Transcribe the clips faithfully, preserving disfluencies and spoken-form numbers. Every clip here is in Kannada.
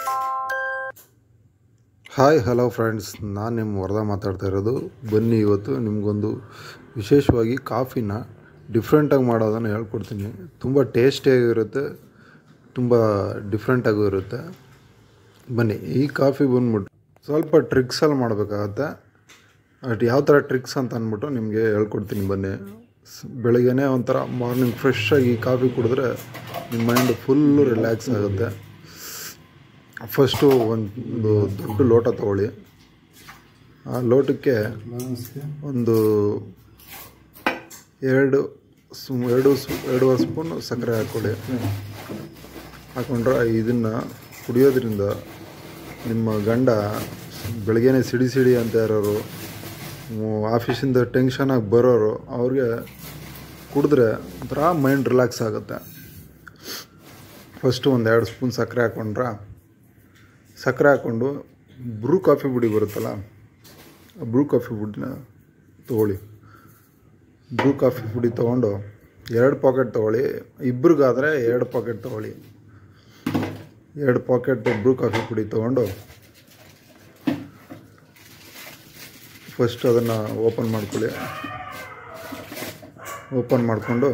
ಹಾಯ್ ಹಲೋ ಫ್ರೆಂಡ್ಸ್, ನಾನು ನಿಮ್ಮ ವರದಾ ಮಾತಾಡ್ತಾ ಇರೋದು. ಬನ್ನಿ ಇವತ್ತು ನಿಮಗೊಂದು ವಿಶೇಷವಾಗಿ ಕಾಫಿನ ಡಿಫ್ರೆಂಟಾಗಿ ಮಾಡೋದನ್ನು ಹೇಳ್ಕೊಡ್ತೀನಿ. ತುಂಬ ಟೇಸ್ಟಿಯಾಗಿರುತ್ತೆ, ತುಂಬ ಡಿಫ್ರೆಂಟಾಗೂ ಇರುತ್ತೆ. ಬನ್ನಿ, ಈ ಕಾಫಿ ಬಂದ್ಬಿಟ್ಟು ಸ್ವಲ್ಪ ಟ್ರಿಕ್ಸಲ್ಲಿ ಮಾಡಬೇಕಾಗತ್ತೆ. ಬಟ್ ಯಾವ ಥರ ಟ್ರಿಕ್ಸ್ ಅಂತ ಅಂದ್ಬಿಟ್ಟು ನಿಮಗೆ ಹೇಳ್ಕೊಡ್ತೀನಿ. ಬನ್ನಿ, ಬೆಳಗ್ಗೆನೇ ಒಂಥರ ಮಾರ್ನಿಂಗ್ ಫ್ರೆಶ್ಶಾಗಿ ಈ ಕಾಫಿ ಕುಡಿದ್ರೆ ನಿಮ್ಮ ಮೈಂಡ್ ಫುಲ್ಲು ರಿಲ್ಯಾಕ್ಸ್ ಆಗುತ್ತೆ. ಫಸ್ಟು ಒಂದು ದೊಡ್ಡ ಲೋಟ ತೊಗೊಳ್ಳಿ. ಆ ಲೋಟಕ್ಕೆ ಒಂದು ಎರಡು ಸು ಎರಡು ಸು ಎರಡೂವರೆ ಸ್ಪೂನು ಸಕ್ಕರೆ ಹಾಕ್ಕೊಳ್ಳಿ. ಹಾಕ್ಕೊಂಡ್ರೆ ಇದನ್ನು ಕುಡಿಯೋದ್ರಿಂದ ನಿಮ್ಮ ಗಂಡ ಬೆಳಗ್ಗೆನೇ ಸಿಡಿ ಸಿಡಿ ಅಂತ ಇರೋರು, ಆಫೀಸಿಂದ ಟೆನ್ಷನಾಗಿ ಬರೋರು, ಅವ್ರಿಗೆ ಕುಡಿದ್ರೆ ಒಂಥರ ಮೈಂಡ್ ರಿಲ್ಯಾಕ್ಸ್ ಆಗುತ್ತೆ. ಫಸ್ಟು ಒಂದು ಎರಡು ಸ್ಪೂನ್ ಸಕ್ಕರೆ ಹಾಕ್ಕೊಂಡ್ರೆ ಸಕ್ಕರೆ ಹಾಕ್ಕೊಂಡು ಬ್ರೂ ಕಾಫಿ ಪುಡಿ ಬರುತ್ತಲ್ಲ, ಆ ಬ್ರೂ ಕಾಫಿ ಪುಡಿನ ತೊಗೊಳ್ಳಿ. ಬ್ರೂ ಕಾಫಿ ಪುಡಿ ತೊಗೊಂಡು ಎರಡು ಪಾಕೆಟ್ ತೊಗೊಳ್ಳಿ. ಇಬ್ರಿಗಾದರೆ ಎರಡು ಪಾಕೆಟ್ ತೊಗೊಳ್ಳಿ. ಎರಡು ಪಾಕೆಟ್ ಬ್ರೂ ಕಾಫಿ ಪುಡಿ ತೊಗೊಂಡು ಫಸ್ಟ್ ಅದನ್ನು ಓಪನ್ ಮಾಡ್ಕೊಳ್ಳಿ. ಓಪನ್ ಮಾಡಿಕೊಂಡು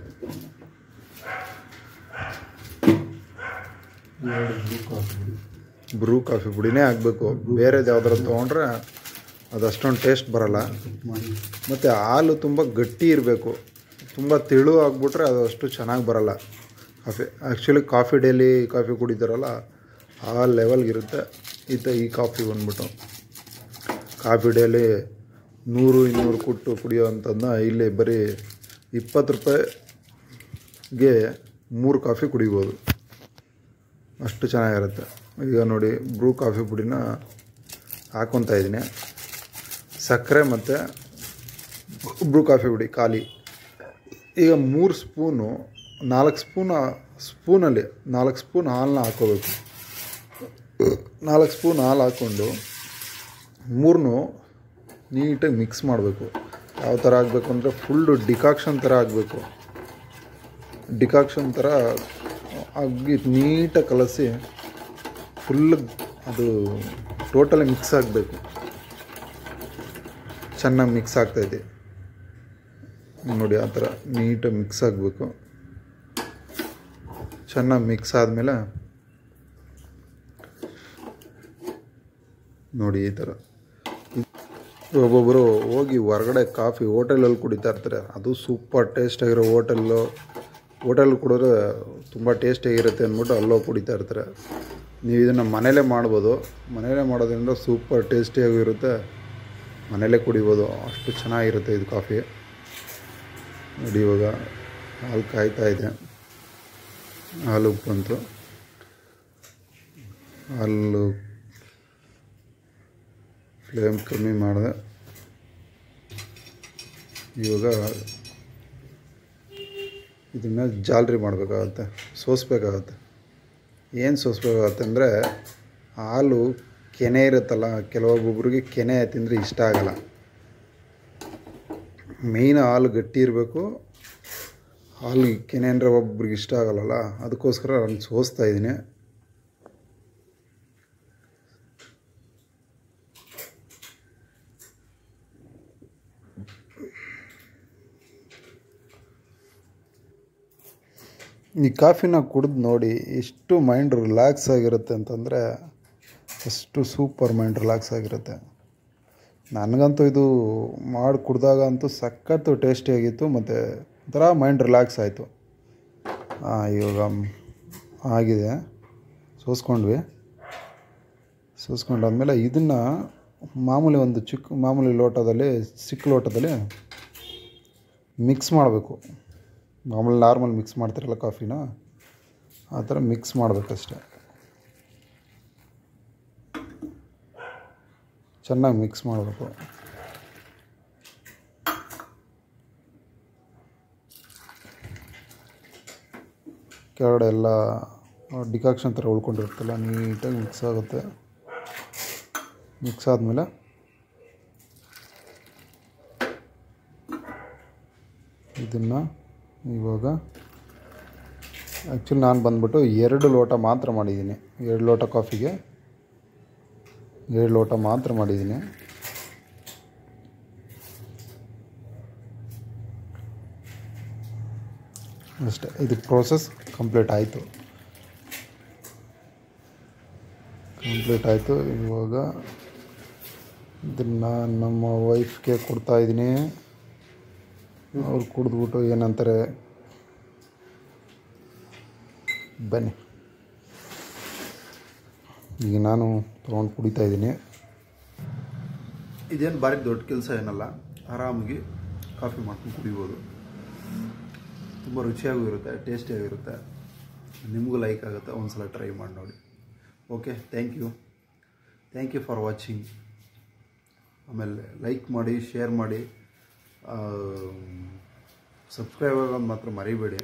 ಬ್ರೂ ಕಾಫಿ ಪುಡಿನೇ ಹಾಕಬೇಕು. ಬೇರೆದು ಯಾವ್ದಾರು ತೊಗೊಂಡ್ರೆ ಅದು ಅಷ್ಟೊಂದು ಟೇಸ್ಟ್ ಬರೋಲ್ಲ. ಮತ್ತು ಹಾಲು ತುಂಬ ಗಟ್ಟಿ ಇರಬೇಕು. ತುಂಬ ತೆಳು ಆಗಿಬಿಟ್ರೆ ಅದು ಅಷ್ಟು ಚೆನ್ನಾಗಿ ಬರೋಲ್ಲ coffee. Actually coffee daily coffee ಕುಡಿತಾರಲ್ಲ ಆ ಲೆವೆಲ್ಗಿರುತ್ತೆ ಈತ ಈ ಕಾಫಿ ಬಂದ್ಬಿಟ್ಟು. ಕಾಫಿ ಡೈಲಿ ನೂರು ಇನ್ನೂರು ಕೊಟ್ಟು ಕುಡಿಯೋ ಅಂಥದ್ದನ್ನ ಇಲ್ಲಿ ಬರೀ ಇಪ್ಪತ್ತು ರೂಪಾಯಿಗೆ ಮೂರು ಕಾಫಿ ಕುಡಿಬೋದು. ಅಷ್ಟು ಚೆನ್ನಾಗಿರುತ್ತೆ. ಈಗ ನೋಡಿ, ಬ್ರೂ ಕಾಫಿ ಪುಡಿನ ಹಾಕ್ಕೊತಾ ಇದ್ದೀನಿ. ಸಕ್ಕರೆ ಮತ್ತು ಬ್ರೂ ಕಾಫಿ ಪುಡಿ ಖಾಲಿ. ಈಗ ಮೂರು ಸ್ಪೂನು ನಾಲ್ಕು ಸ್ಪೂನ್ ಸ್ಪೂನಲ್ಲಿ ನಾಲ್ಕು ಸ್ಪೂನ್ ಹಾಲನ್ನ ಹಾಕ್ಕೋಬೇಕು. ನಾಲ್ಕು ಸ್ಪೂನ್ ಹಾಲು ಹಾಕ್ಕೊಂಡು ಮೂರನ್ನೂ ನೀಟಾಗಿ ಮಿಕ್ಸ್ ಮಾಡಬೇಕು. ಯಾವ ಥರ ಆಗಬೇಕು ಅಂದರೆ ಫುಲ್ಲು ಡಿಕಾಕ್ಷನ್ ಥರ ಆಗಬೇಕು. ಡಿಕಾಕ್ಷನ್ ಥರ ಆಗಿ ನೀಟಾಗಿ ಕಲಸಿ ಫುಲ್ ಅದು ಟೋಟಲಿ ಮಿಕ್ಸ್ ಆಗಬೇಕು. ಚೆನ್ನಾಗಿ ಮಿಕ್ಸ್ ಆಗ್ತಾಯಿದೆ ನೋಡಿ, ಆ ಥರ ನೀಟಾಗಿ ಮಿಕ್ಸ್ ಆಗಬೇಕು. ಚೆನ್ನಾಗಿ ಮಿಕ್ಸ್ ಆದಮೇಲೆ ನೋಡಿ ಈ ಥರ. ಒಬ್ಬೊಬ್ಬರು ಹೋಗಿ ಹೊರಗಡೆ ಕಾಫಿ ಹೋಟೆಲಲ್ಲಿ ಕುಡಿತಾ ಇರ್ತಾರೆ. ಅದು ಸೂಪರ್ ಟೇಸ್ಟಾಗಿರೋ ಹೋಟೆಲ್ಲು ಹೋಟೆಲ್ ಕುಡಿದ್ರೆ ತುಂಬ ಟೇಸ್ಟಿಯಾಗಿರುತ್ತೆ ಅಂದ್ಬಿಟ್ಟು ಅಲ್ಲೋಗಿ ಕುಡಿತಾ ಇರ್ತಾರೆ. ನೀವು ಇದನ್ನು ಮನೇಲೇ ಮಾಡ್ಬೋದು. ಮನೇಲೇ ಮಾಡೋದ್ರಿಂದ ಸೂಪರ್ ಟೇಸ್ಟಿಯಾಗಿರುತ್ತೆ. ಮನೇಲೇ ಕುಡಿಬೋದು, ಅಷ್ಟು ಚೆನ್ನಾಗಿರುತ್ತೆ ಇದು ಕಾಫಿ. ನೋಡಿ, ಇವಾಗ ಹಾಲು ಕಾಯ್ತಾ ಇದೆ. ಹಾಲು ಬಂತು. ಹಾಲು ಫ್ಲೇಮ್ ಕಮ್ಮಿ ಮಾಡಿದೆ. ಇವಾಗ ಇದನ್ನು ಜಾಲರಿ ಮಾಡಬೇಕಾಗತ್ತೆ, ಸೋಸಬೇಕಾಗತ್ತೆ. ಏನು ಸೋಸಬೇಕಾಗತ್ತೆ ಅಂದರೆ, ಹಾಲು ಕೆನೆ ಇರುತ್ತಲ್ಲ, ಕೆಲವೊಬ್ಬೊಬ್ರಿಗೆ ಕೆನೆ ತಿಂದರೆ ಇಷ್ಟ ಆಗಲ್ಲ. ಮೇಯ್ನ್ ಹಾಲು ಗಟ್ಟಿ ಇರಬೇಕು. ಹಾಲು ಕೆನೆ ಅಂದರೆ ಒಬ್ಬರಿಗೆ ಇಷ್ಟ ಆಗಲ್ಲಲ್ಲ, ಅದಕ್ಕೋಸ್ಕರ ನಾನು ಸೋಸ್ತಾ ಇದ್ದೀನಿ. ಈ ಕಾಫಿನ ಕುಡಿದು ನೋಡಿ ಎಷ್ಟು ಮೈಂಡ್ ರಿಲ್ಯಾಕ್ಸ್ ಆಗಿರುತ್ತೆ ಅಂತಂದರೆ ಅಷ್ಟು ಸೂಪರ್ ಮೈಂಡ್ ರಿಲ್ಯಾಕ್ಸ್ ಆಗಿರುತ್ತೆ. ನನಗಂತೂ ಇದು ಮಾಡಿ ಕುಡಿದಾಗ ಅಂತೂ ಸಖತ್ತು ಟೇಸ್ಟಿಯಾಗಿತ್ತು. ಮತ್ತು ಒಂಥರ ಮೈಂಡ್ ರಿಲ್ಯಾಕ್ಸ್ ಆಯಿತು. ಇವಾಗ ಆಗಿದೆ, ಸೋಸ್ಕೊಂಡ್ವಿ. ಸೋಸ್ಕೊಂಡಾದ್ಮೇಲೆ ಇದನ್ನು ಮಾಮೂಲಿ ಒಂದು ಚಿಕ್ಕ ಮಾಮೂಲಿ ಲೋಟದಲ್ಲಿ ಚಿಕ್ಕ ಲೋಟದಲ್ಲಿ ಮಿಕ್ಸ್ ಮಾಡಬೇಕು. ಮಾಮೂಲಿ ನಾರ್ಮಲ್ ಮಿಕ್ಸ್ ಮಾಡ್ತಿರಲ್ಲ ಕಾಫಿನ, ಆ ಥರ ಮಿಕ್ಸ್ ಮಾಡಬೇಕಷ್ಟೆ. ಚೆನ್ನಾಗಿ ಮಿಕ್ಸ್ ಮಾಡಬೇಕು. ಕೆಳಗಡೆ ಎಲ್ಲ ಡಿಕಾಕ್ಷನ್ ಥರ ಉಳ್ಕೊಂಡಿರುತ್ತಲ್ಲ, ನೀಟಾಗಿ ಮಿಕ್ಸ್ ಆಗುತ್ತೆ. ಮಿಕ್ಸ್ ಆದಮೇಲೆ ಇದನ್ನು ಇವಾಗ ಆ್ಯಕ್ಚುಲಿ ನಾನು ಬಂದ್ಬಿಟ್ಟು ಎರಡು ಲೋಟ ಮಾತ್ರ ಮಾಡಿದ್ದೀನಿ. ಎರಡು ಲೋಟ ಕಾಫಿಗೆ ಎರಡು ಲೋಟ ಮಾತ್ರ ಮಾಡಿದ್ದೀನಿ. ಅಷ್ಟೇ, ಇದು ಪ್ರೋಸೆಸ್ ಕಂಪ್ಲೀಟ್ ಆಯಿತು ಕಂಪ್ಲೀಟ್ ಆಯಿತು ಇವಾಗ ಇದನ್ನು ನಮ್ಮ ವೈಫ್ಗೆ ಕೊಡ್ತಾಯಿದ್ದೀನಿ. ಅವ್ರು ಕುಡಿದ್ಬಿಟ್ಟು ಏನಂತಾರೆ ಬನ್ನಿ. ಈಗ ನಾನು ತೊಗೊಂಡು ಕುಡಿತಾಯಿದ್ದೀನಿ. ಇದೇನು ಭಾರಿ ದೊಡ್ಡ ಕೆಲಸ ಏನಲ್ಲ, ಆರಾಮಾಗಿ ಕಾಫಿ ಮಾಡ್ಕೊಂಡು ಕುಡಿಬೋದು. ತುಂಬ ರುಚಿಯಾಗೂ ಇರುತ್ತೆ, ಟೇಸ್ಟಿಯಾಗಿರುತ್ತೆ. ನಿಮಗೂ ಲೈಕ್ ಆಗುತ್ತೆ, ಒಂದು ಸಲ ಟ್ರೈ ಮಾಡಿ ನೋಡಿ. Okay, thank you thank you for watching. ಆಮೇಲೆ ಲೈಕ್ ಮಾಡಿ, ಶೇರ್ ಮಾಡಿ, ಸಬ್ಸ್ಕ್ರೈಬ್ ಆಗೋದು ಮಾತ್ರ ಮರಿಬೇಡಿ.